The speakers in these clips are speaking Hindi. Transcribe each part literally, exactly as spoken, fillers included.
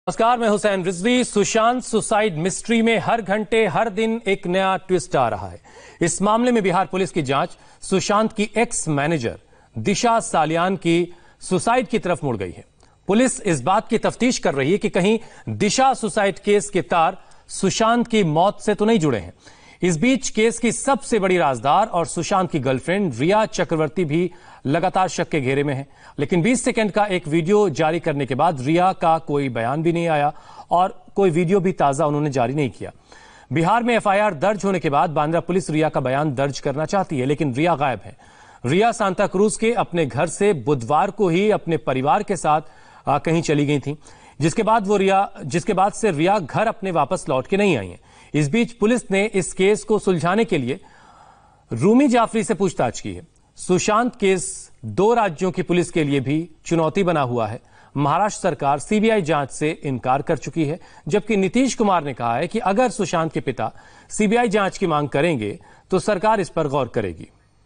नमस्कार, मैं हुसैन रिजवी। सुशांत सुसाइड मिस्ट्री में हर घंटे हर दिन एक नया ट्विस्ट आ रहा है। इस मामले में बिहार पुलिस की जांच सुशांत की एक्स मैनेजर दिशा सालियान की सुसाइड की तरफ मुड़ गई है। पुलिस इस बात की तफ्तीश कर रही है कि कहीं दिशा सुसाइड केस के तार सुशांत की मौत से तो नहीं जुड़े हैं। इस बीच केस की सबसे बड़ी राजदार और सुशांत की गर्लफ्रेंड रिया चक्रवर्ती भी लगातार शक के घेरे में है। लेकिन बीस सेकंड का एक वीडियो जारी करने के बाद रिया का कोई बयान भी नहीं आया और कोई वीडियो भी ताजा उन्होंने जारी नहीं किया। बिहार में एफ आई आर दर्ज होने के बाद बांद्रा पुलिस रिया का बयान दर्ज करना चाहती है, लेकिन रिया गायब है। रिया सांता क्रूज के अपने घर से बुधवार को ही अपने परिवार के साथ आ, कहीं चली गई थी, जिसके बाद वो रिया जिसके बाद से रिया घर अपने वापस लौट के नहीं आई है। इस बीच पुलिस ने इस केस को सुलझाने के लिए रूमी जाफरी से पूछताछ की है। सुशांत केस दो राज्यों की पुलिस के लिए भी चुनौती बना हुआ है। महाराष्ट्र सरकार सी बी आई जांच से इनकार कर चुकी है, जबकि नीतीश कुमार ने कहा है कि अगर सुशांत के पिता सी बी आई जांच की मांग करेंगे तो सरकार इस पर गौर करेगी।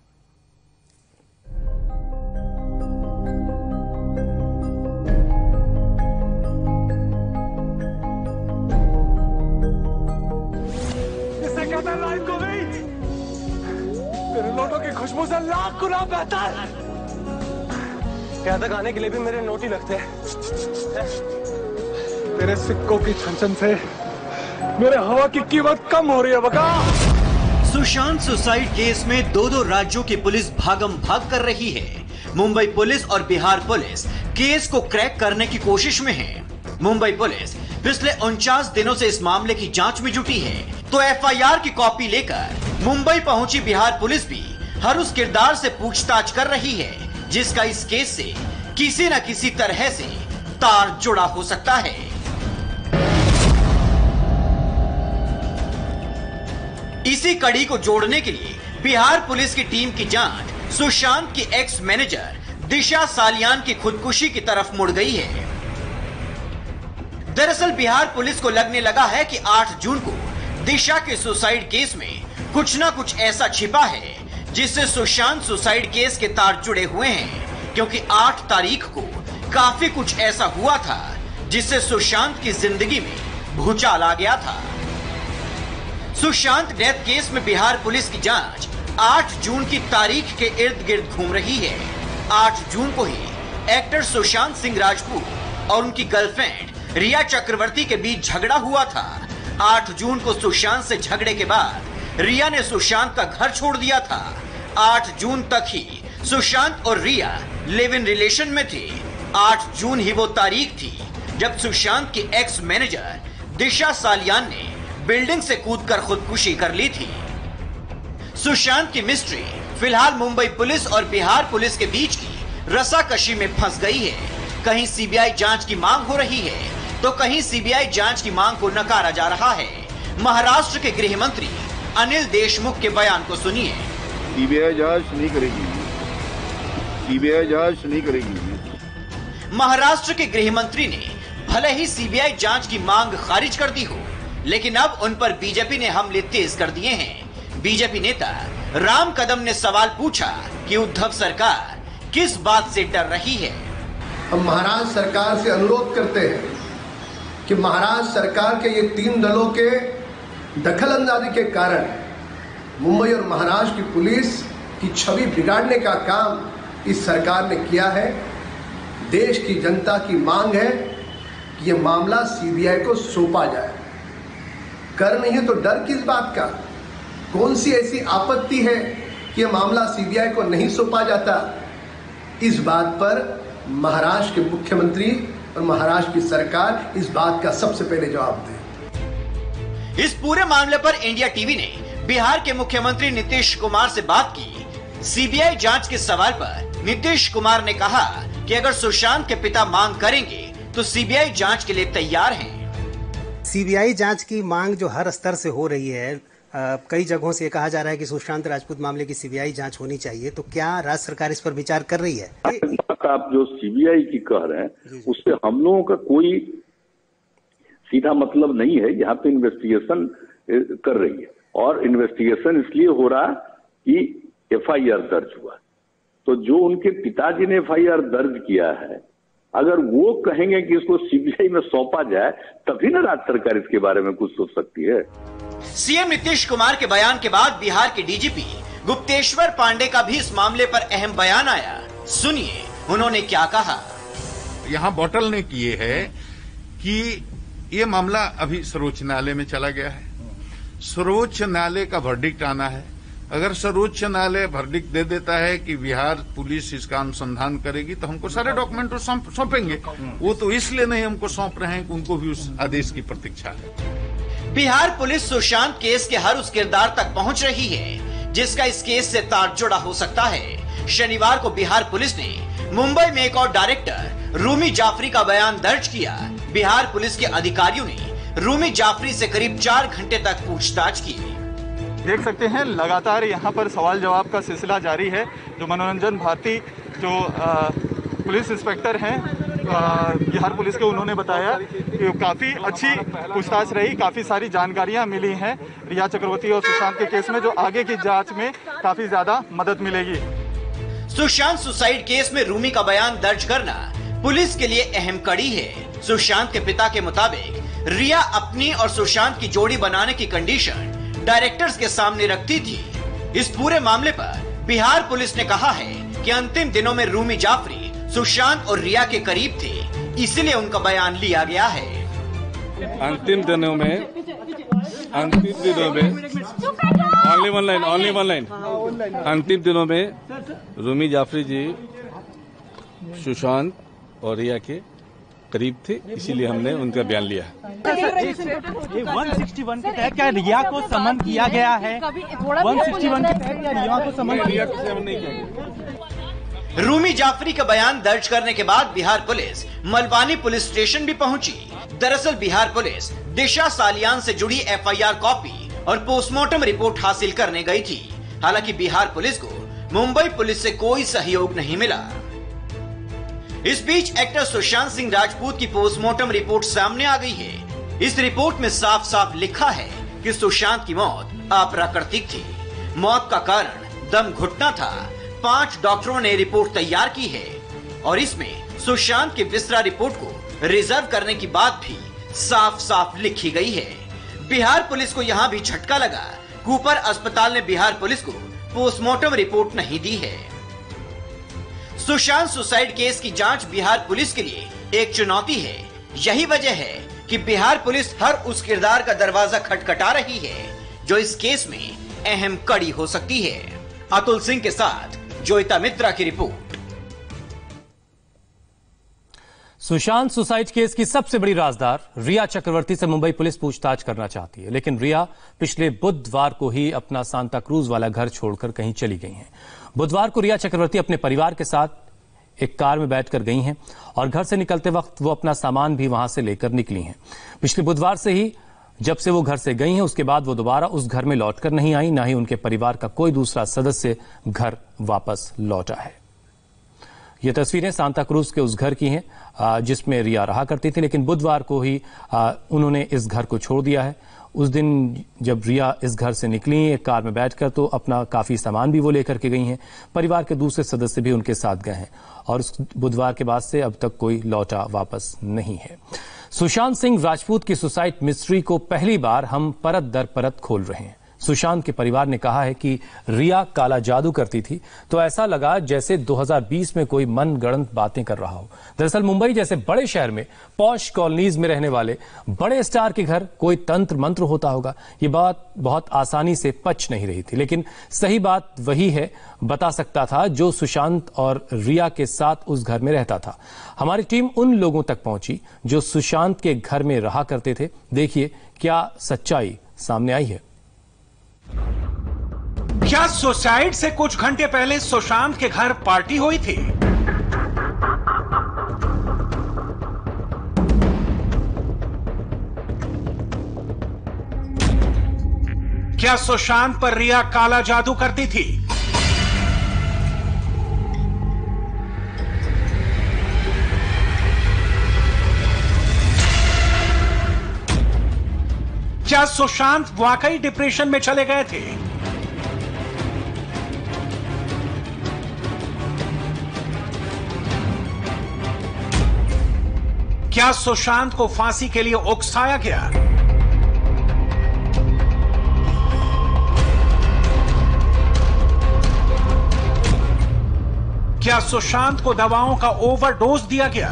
तेरे नोटों की खुशबू से लाख गुना बेहतर। यहाँ तक आने के लिए भी मेरे नोट ही लगते हैं। तेरे सिक्कों की छनछन से मेरे हवा की कीमत कम हो रही है बका। सुशांत सुसाइड केस में दो दो राज्यों की पुलिस भागम भाग कर रही है। मुंबई पुलिस और बिहार पुलिस केस को क्रैक करने की कोशिश में है। मुंबई पुलिस पिछले उनचास दिनों से इस मामले की जांच में जुटी है, तो एफ आई आर की कॉपी लेकर मुंबई पहुंची बिहार पुलिस भी हर उस किरदार से पूछताछ कर रही है जिसका इस केस से किसी न किसी तरह से तार जुड़ा हो सकता है। इसी कड़ी को जोड़ने के लिए बिहार पुलिस की टीम की जांच सुशांत की एक्स मैनेजर दिशा सालियान की खुदकुशी की तरफ मुड़ गई है। दरअसल बिहार पुलिस को लगने लगा है कि आठ जून को दिशा के सुसाइड केस में कुछ ना कुछ ऐसा छिपा है जिससे सुशांत सुसाइड केस के तार जुड़े हुए हैं, क्योंकि आठ तारीख को काफी कुछ ऐसा हुआ था जिससे सुशांत की जिंदगी में भूचाल आ गया था। सुशांत डेथ केस में बिहार पुलिस की जांच आठ जून की तारीख के इर्द गिर्द घूम रही है। आठ जून को ही एक्टर सुशांत सिंह राजपूत और उनकी गर्लफ्रेंड रिया चक्रवर्ती के बीच झगड़ा हुआ था। आठ जून को सुशांत से झगड़े के बाद रिया ने सुशांत का घर छोड़ दिया था। आठ जून तक ही सुशांत और रिया लिव इन रिलेशन में थे। आठ जून ही वो तारीख थी जब सुशांत की एक्स मैनेजर दिशा सालियान ने बिल्डिंग से कूदकर खुदकुशी कर ली थी। सुशांत की मिस्ट्री फिलहाल मुंबई पुलिस और बिहार पुलिस के बीच की रस्साकशी में फंस गई है। कहीं सी बी आई जांच की मांग हो रही है तो कहीं सी बी आई जांच की मांग को नकारा जा रहा है। महाराष्ट्र के गृह मंत्री अनिल देशमुख के बयान को सुनिए। सी बी आई जांच नहीं करेगी, सी बी आई जांच नहीं करेगी। महाराष्ट्र के गृह मंत्री ने भले ही सी बी आई जांच की मांग खारिज कर दी हो, लेकिन अब उन पर बी जे पी ने हमले तेज कर दिए हैं। बी जे पी नेता राम कदम ने सवाल पूछा कि उद्धव सरकार किस बात से डर रही है। हम महाराष्ट्र सरकार से अनुरोध करते हैं कि महाराष्ट्र सरकार के ये तीन दलों के दखल अंदाजी के कारण मुंबई और महाराष्ट्र की पुलिस की छवि बिगाड़ने का काम इस सरकार ने किया है। देश की जनता की मांग है कि ये मामला सी बी आई को सौंपा जाए। कर नहीं है तो डर किस बात का? कौन सी ऐसी आपत्ति है कि यह मामला सी बी आई को नहीं सौंपा जाता? इस बात पर महाराष्ट्र के मुख्यमंत्री और महाराष्ट्र की सरकार इस बात का सबसे पहले जवाब दे। इस पूरे मामले पर इंडिया टीवी ने बिहार के मुख्यमंत्री नीतीश कुमार से बात की। सी बी आई जांच के सवाल पर नीतीश कुमार ने कहा कि अगर सुशांत के पिता मांग करेंगे तो सी बी आई जांच के लिए तैयार हैं। सी बी आई जांच की मांग जो हर स्तर से हो रही है, आ, कई जगहों से कहा जा रहा है कि सुशांत राजपूत मामले की सी बी आई जांच होनी चाहिए, तो क्या राज्य सरकार इस पर विचार कर रही है? आप जो सी बी आई की कह रहे हैं उससे हम लोगों का कोई सीधा मतलब नहीं है। यहाँ पे इन्वेस्टिगेशन कर रही है और इन्वेस्टिगेशन इसलिए हो रहा कि एफ आई आर दर्ज हुआ। तो जो उनके पिताजी ने एफ आई आर दर्ज किया है अगर वो कहेंगे कि इसको सीबीआई में सौंपा जाए तभी ना राज्य सरकार इसके बारे में कुछ सोच सकती है। सीएम नीतीश कुमार के बयान के बाद बिहार के डीजीपी गुप्तेश्वर पांडे का भी इस मामले पर अहम बयान आया। सुनिए उन्होंने क्या कहा। यहाँ बॉटल ने किए है कि ये मामला अभी सर्वोच्च न्यायालय में चला गया है, सर्वोच्च न्यायालय का वर्डिक्ट आना है। अगर सर्वोच्च न्यायालय वर्डिक्ट दे देता है कि बिहार पुलिस इसका अनुसंधान करेगी तो हमको सारे डॉक्यूमेंट सौंपेंगे। वो तो इसलिए नहीं हमको सौंप रहे हैं कि उनको भी उस आदेश की प्रतीक्षा है। बिहार पुलिस सुशांत केस के हर उस किरदार तक पहुंच रही है जिसका इस केस से तार जुड़ा हो सकता है। शनिवार को बिहार पुलिस ने मुंबई में एक और डायरेक्टर रूमी जाफरी का बयान दर्ज किया। बिहार पुलिस के अधिकारियों ने रूमी जाफरी से करीब चार घंटे तक पूछताछ की। देख सकते हैं लगातार यहाँ पर सवाल जवाब का सिलसिला जारी है। जो मनोरंजन भारती जो आ, पुलिस इंस्पेक्टर हैं बिहार पुलिस के, उन्होंने बताया कि काफ़ी अच्छी पूछताछ रही, काफ़ी सारी जानकारियाँ मिली हैं रिया चक्रवर्ती और सुशांत के केस में, जो आगे की जांच में काफ़ी ज़्यादा मदद मिलेगी। सुशांत सुसाइड केस में रूमी का बयान दर्ज करना पुलिस के लिए अहम कड़ी है। सुशांत के पिता के मुताबिक रिया अपनी और सुशांत की जोड़ी बनाने की कंडीशन डायरेक्टर्स के सामने रखती थी। इस पूरे मामले पर बिहार पुलिस ने कहा है कि अंतिम दिनों में रूमी जाफरी सुशांत और रिया के करीब थे, इसीलिए उनका बयान लिया गया है। अंतिम दिनों में अंतिम दिनों में only one line only one line अंतिम दिनों में रूमी जाफरी जी सुशांत और रिया के करीब थे, इसीलिए हमने उनका बयान लिया। एक सौ इकसठ के तहत क्या रिया को समन किया गया है? एक सौ इकसठ के तहत क्या रिया को समन रिया को समन नहीं किया गया। रूमी जाफरी का बयान दर्ज करने के बाद Bihar police Malvani police station भी पहुंची। दरअसल बिहार पुलिस दिशा सालियान से जुड़ी एफआईआर कॉपी और पोस्टमार्टम रिपोर्ट हासिल करने गई थी। हालांकि बिहार पुलिस को मुंबई पुलिस से कोई सहयोग नहीं मिला। इस बीच एक्टर सुशांत सिंह राजपूत की पोस्टमार्टम रिपोर्ट सामने आ गई है। इस रिपोर्ट में साफ साफ लिखा है कि सुशांत की मौत अप्राकृतिक थी। मौत का कारण दम घुटना था। पांच डॉक्टरों ने रिपोर्ट तैयार की है और इसमें सुशांत की विसरा रिपोर्ट को रिजर्व करने की बात भी साफ साफ लिखी गई है। बिहार पुलिस को यहाँ भी झटका लगा। कूपर अस्पताल ने बिहार पुलिस को पोस्टमार्टम रिपोर्ट नहीं दी है। सुशांत सुसाइड केस की जांच बिहार पुलिस के लिए एक चुनौती है। यही वजह है कि बिहार पुलिस हर उस किरदार का दरवाजा खटखटा रही है जो इस केस में अहम कड़ी हो सकती है। अतुल सिंह के साथ जोइता मित्रा की रिपोर्ट। सुशांत सुसाइड केस की सबसे बड़ी राजदार रिया चक्रवर्ती से मुंबई पुलिस पूछताछ करना चाहती है, लेकिन रिया पिछले बुधवार को ही अपना सांता क्रूज वाला घर छोड़कर कहीं चली गई हैं। बुधवार को रिया चक्रवर्ती अपने परिवार के साथ एक कार में बैठकर गई हैं और घर से निकलते वक्त वो अपना सामान भी वहां से लेकर निकली हैं। पिछले बुधवार से ही जब से वो घर से गई हैं उसके बाद वो दोबारा उस घर में लौटकर नहीं आई, ना ही उनके परिवार का कोई दूसरा सदस्य घर वापस लौटा है। ये तस्वीरें सांता क्रूज के उस घर की हैं जिसमें रिया रहा करती थी, लेकिन बुधवार को ही उन्होंने इस घर को छोड़ दिया है। उस दिन जब रिया इस घर से निकली एक कार में बैठकर तो अपना काफी सामान भी वो लेकर के गई हैं। परिवार के दूसरे सदस्य भी उनके साथ गए हैं और उस बुधवार के बाद से अब तक कोई लौटा वापस नहीं है। सुशांत सिंह राजपूत की सुसाइड मिस्ट्री को पहली बार हम परत दर परत खोल रहे हैं। सुशांत के परिवार ने कहा है कि रिया काला जादू करती थी तो ऐसा लगा जैसे दो हज़ार बीस में कोई मनगढ़ंत बातें कर रहा हो। दरअसल मुंबई जैसे बड़े शहर में पॉश कॉलोनीज में रहने वाले बड़े स्टार के घर कोई तंत्र मंत्र होता होगा, ये बात बहुत आसानी से पच नहीं रही थी। लेकिन सही बात वही है बता सकता था जो सुशांत और रिया के साथ उस घर में रहता था। हमारी टीम उन लोगों तक पहुंची जो सुशांत के घर में रहा करते थे। देखिए क्या सच्चाई सामने आई है। क्या सुसाइड से कुछ घंटे पहले सुशांत के घर पार्टी हुई थी? क्या सुशांत पर रिया काला जादू करती थी? क्या सुशांत वाकई डिप्रेशन में चले गए थे? क्या सुशांत को फांसी के लिए उकसाया गया? क्या सुशांत को दवाओं का ओवरडोज दिया गया?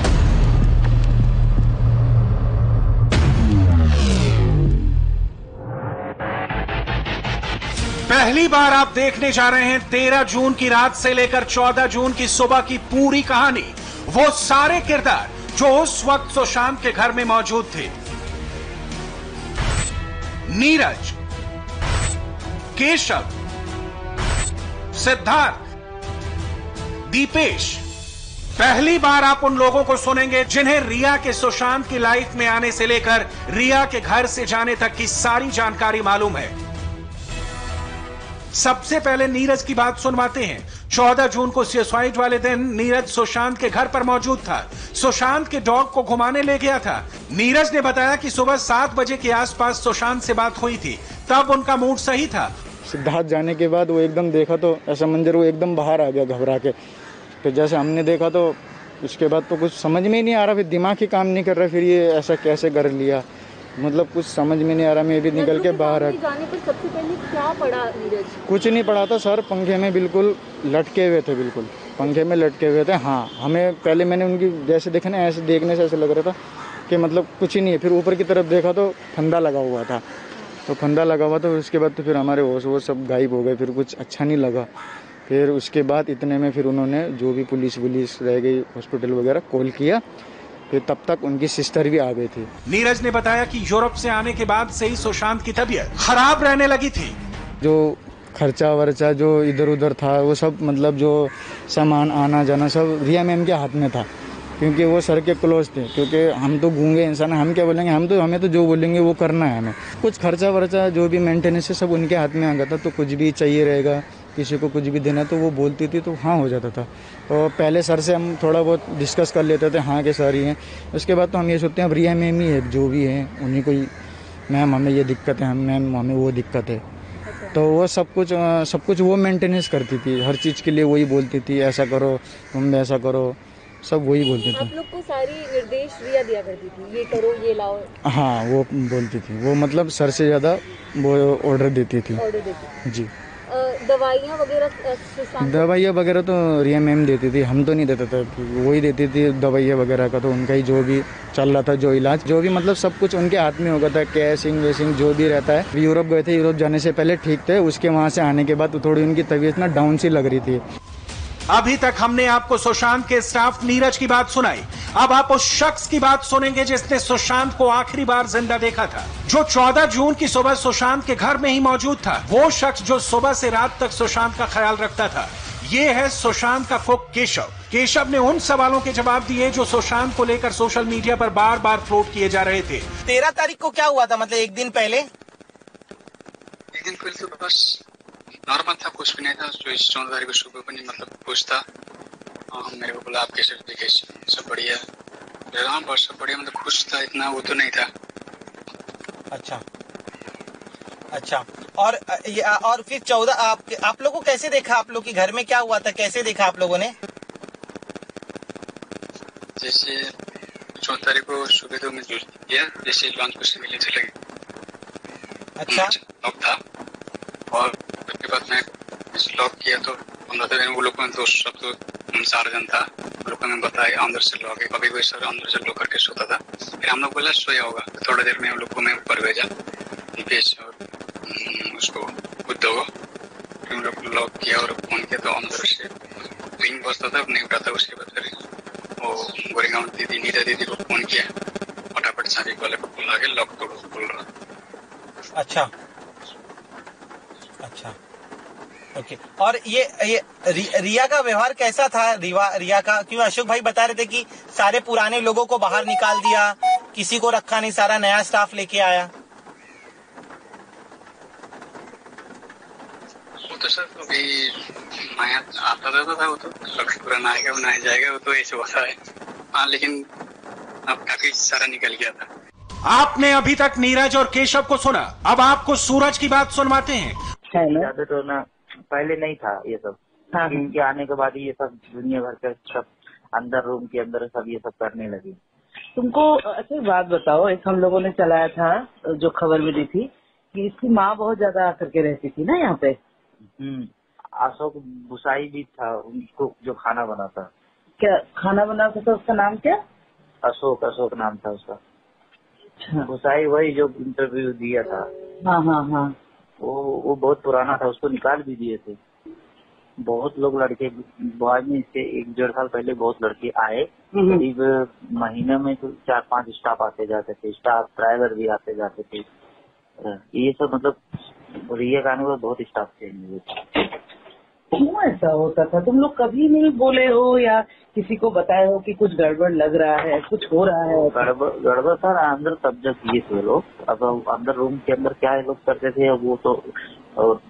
पहली बार आप देखने जा रहे हैं तेरह जून की रात से लेकर चौदह जून की सुबह की पूरी कहानी, वो सारे किरदार जो उस वक्त सुशांत के घर में मौजूद थे। नीरज, केशव, सिद्धार्थ, दीपेश। पहली बार आप उन लोगों को सुनेंगे जिन्हें रिया के सुशांत की लाइफ में आने से लेकर रिया के घर से जाने तक की सारी जानकारी मालूम है। सबसे पहले नीरज की बात सुनवाते हैं। चौदह जून को सुसाइड वाले दिन नीरज सुशांत के घर पर मौजूद था। सुशांत के डॉग को घुमाने ले गया था। नीरज ने बताया कि सुबह सात बजे के आसपास सुशांत से बात हुई थी, तब उनका मूड सही था। सिद्धार्थ जाने के बाद वो एकदम देखा तो ऐसा मंजर, वो एकदम बाहर आ गया घबरा के। तो जैसे हमने देखा तो उसके बाद तो कुछ समझ में ही नहीं आ रहा, फिर दिमाग ही काम नहीं कर रहा, फिर ये ऐसा कैसे कर लिया, मतलब कुछ समझ में नहीं आ रहा। मैं भी निकल के बाहर आ। जाने पर सबसे पहले क्या पड़ा नीरज? कुछ नहीं पड़ा था सर, पंखे में बिल्कुल लटके हुए थे, बिल्कुल पंखे में लटके हुए थे। हाँ, हमें पहले मैंने उनकी जैसे देखा ना, ऐसे देखने से ऐसे लग रहा था कि मतलब कुछ ही नहीं है। फिर ऊपर की तरफ देखा तो फंदा लगा हुआ था, तो फंदा लगा हुआ था। उसके बाद तो फिर हमारे होश वो सब गायब हो गए, फिर कुछ अच्छा नहीं लगा। फिर उसके बाद इतने में फिर उन्होंने जो भी पुलिस वुलिस रह गई हॉस्पिटल वगैरह कॉल किया, फिर तब तक उनकी सिस्टर भी आ गई थी। नीरज ने बताया कि यूरोप से आने के बाद से ही सुशांत की तबीयत खराब रहने लगी थी। जो खर्चा वर्चा जो इधर उधर था वो सब, मतलब जो सामान आना जाना सब रिया मैम के हाथ में था, क्योंकि वो सर के क्लोज थे। क्योंकि हम तो गूंगे इंसान, हम क्या बोलेंगे, हम तो हमें तो जो बोलेंगे वो करना है हमें। कुछ खर्चा वर्चा जो भी मेंटेनेंस है सब उनके हाथ में आ गया था। तो कुछ भी चाहिए रहेगा, किसी को कुछ भी देना तो वो बोलती थी तो हाँ हो जाता था। तो पहले सर से हम थोड़ा बहुत डिस्कस कर लेते थे, हाँ के सर ही हैं। उसके बाद तो हम ये सोचते हैं अब रिया मैम ही है, जो भी है उन्हीं को ही, मैम हमें ये दिक्कत है, हम मैम हमें वो दिक्कत है। तो वो सब कुछ सब कुछ वो मेंटेनेंस करती थी, हर चीज़ के लिए वही बोलती थी, ऐसा करो तुम, ऐसा करो, सब वही बोलती थी। आप लोग को सारी निर्देश रिया दिया करती थी, ये करो ये लाओ? हाँ, वो बोलती थी, वो मतलब सर से ज़्यादा वो ऑर्डर देती थी। ऑर्डर देती जी। दवाइयाँ वगैरह दवाइयाँ वगैरह तो रिया मैम देती थी, हम तो नहीं देते थे, वही देती थी दवाइयाँ वगैरह का। तो उनका ही जो भी चल रहा था, जो इलाज जो भी, मतलब सब कुछ उनके हाथ में हो गया था। कैशिंग वेसिंग जो भी रहता है। यूरोप गए थे, यूरोप जाने से पहले ठीक थे, उसके वहाँ से आने के बाद तो थोड़ी उनकी तबीयत ना डाउन सी लग रही थी। अभी तक हमने आपको सुशांत के स्टाफ नीरज की बात सुनाई। अब आप उस शख्स की बात सुनेंगे जिसने सुशांत को आखिरी बार जिंदा देखा था, जो चौदह जून की सुबह सुशांत के घर में ही मौजूद था। वो शख्स जो सुबह से रात तक सुशांत का ख्याल रखता था। ये है सुशांत का कुक केशव। केशव ने उन सवालों के जवाब दिए जो सुशांत को लेकर सोशल मीडिया पर बार बार फ्लोट किए जा रहे थे। तेरह तारीख को क्या हुआ था, मतलब एक दिन पहले? एक दिन पहले तो बस नॉर्मल था, कुछ भी नहीं था। जो इस चौदह तारीख को सुबह को नहीं, मतलब कुछ था। हाँ, मेरे को बोला आप कैसे देखे, सब बढ़िया। हाँ बस सब बढ़िया, मतलब खुश था, इतना वो तो नहीं था। अच्छा अच्छा। और ये और फिर चौदह आप आप लोगों को कैसे देखा? आप लोग के घर में क्या हुआ था, कैसे देखा आप लोगों ने? जैसे चौदह तारीख को सुबह तो मैं जूस किया, जैसे लॉन्च पर से मिले चले गए। अच्छा। लॉक था और उसके बाद मैं लॉक किया तो पंद्रह दिन वो लोग तो सब तो चार जन था, लोगों ने बताया अंदर से लॉक है, कभी कोई सर अंदर से लॉक करके सोता था। फिर हम लोग बोला सोया होगा, तो थोड़ा देर में हम लोग को मैं ऊपर भेजा दीपेश और उसको बुद्धो को। फिर हम लोग लॉक किया और फोन किया तो अंदर से रिंग बजता था, नहीं उठाता। उसके बाद फिर वो गोरेगांव दीदी नीता दीदी को फोन किया, फटाफट चाबी वाले को बुला के लॉक तोड़ो बोल रहा। अच्छा अच्छा ओके। और ये ये रि, रिया का व्यवहार कैसा था? रिवा रिया का, क्यों अशोक भाई बता रहे थे कि सारे पुराने लोगों को बाहर निकाल दिया, किसी को रखा नहीं, सारा नया स्टाफ लेके आया। वो तो सर अभी नया आता रहता था, वो तो लक्ष्य पुराना आएगा वो नया जाएगा, वो तो ऐसे होता है। हाँ, लेकिन अब काफी सारा निकल गया था। आपने अभी तक नीरज और केशव को सुना, अब आपको सूरज की बात सुनवाते हैं। ज्यादा तो ना पहले नहीं था ये सब, इनके आने के बाद ये सब दुनिया भर के सब अंदर रूम के अंदर सब ये सब करने लगे। तुमको अच्छा एक बात बताओ, एक हम लोगों ने चलाया था जो खबर मिली थी कि इसकी माँ बहुत ज्यादा आकर के रहती थी ना यहाँ पे। हम्म अशोक भुसाई भी था उनको जो खाना बनाता। क्या खाना बनाता था? उसका नाम क्या? अशोक अशोक नाम था उसका। अच्छा। भुसाई वही जो इंटरव्यू दिया था। हाँ हाँ हाँ। वो वो बहुत पुराना था, उसको निकाल भी दिए थे। बहुत लोग लड़के बॉय में से एक डेढ़ साल पहले बहुत लड़के आए, करीब महीने में तो चार पांच स्टाफ आते जाते थे, स्टाफ ड्राइवर भी आते जाते थे। ये सब मतलब रिया का आने बहुत स्टाफ चेंज हुए थे। क्यों ऐसा होता था? तुम लोग कभी नहीं बोले हो या किसी को बताए हो कि कुछ गड़बड़ लग रहा है, कुछ हो रहा है? गड़बड़ गड़बड़ सर अंदर कब्जा किए थे लोग। अब अंदर रूम के अंदर क्या लोग करते थे वो तो और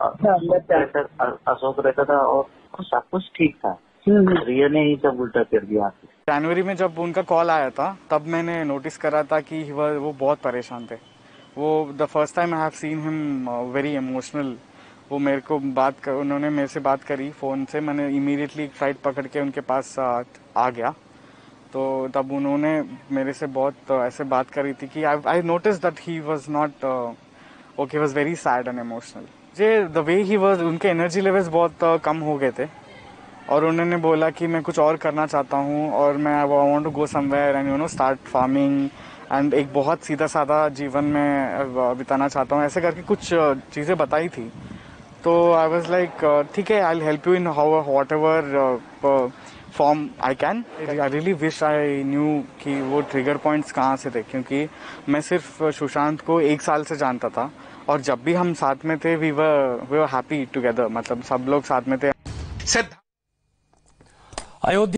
अशोक रहता था और सब कुछ ठीक था। रिया ने ही सब उल्टा कर दिया। जनवरी में जब उनका कॉल आया था तब मैंने नोटिस करा था कि वो बहुत परेशान थे। वो the first time I have seen him very emotional. वो मेरे को बात कर, उन्होंने मेरे से बात करी फ़ोन से, मैंने इमीडिएटली फ्लाइट पकड़ के उनके पास आ, आ गया। तो तब उन्होंने मेरे से बहुत ऐसे बात करी थी कि I notice that he was not okay, was very sad and emotional. जे द वे ही वाज, उनके एनर्जी लेवल्स बहुत uh, कम हो गए थे और उन्होंने बोला कि मैं कुछ और करना चाहता हूँ और मैं I want to go somewhere and you know start farming and एक बहुत सीधा साधा जीवन में बिताना चाहता हूँ, ऐसे करके कुछ चीज़ें बताई थी। तो आई वाज लाइक ठीक है, I will help you in how whatever form I can. I really wish I knew कि वो ट्रिगर पॉइंट्स कहाँ से थे, क्योंकि मैं सिर्फ सुशांत को एक साल से जानता था और जब भी हम साथ में थे we were we were happy together, मतलब सब लोग साथ में थे। अयोध्या